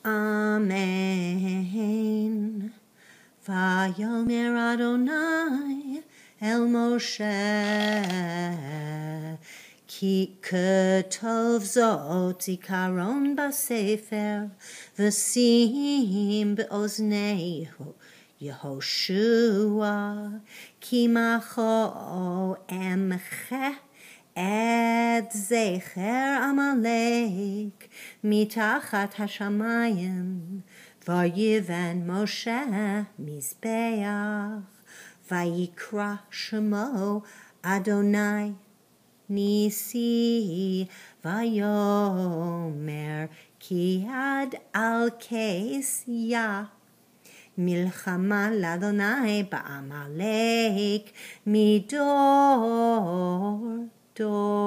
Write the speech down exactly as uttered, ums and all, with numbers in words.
Amen. ויאמר אדוני אל משה, כי כתוב זאת זיכרון בספר, ושים באוזניהו יהושע, כי מחו אמחה את זכר עמלק מתחת השמיים. ויבן משה מזבח, ויקרא שמו אדוני ניסי, ויאמר כי יד על כס יה. מלחמה לאדוני בעמלק מדור דור.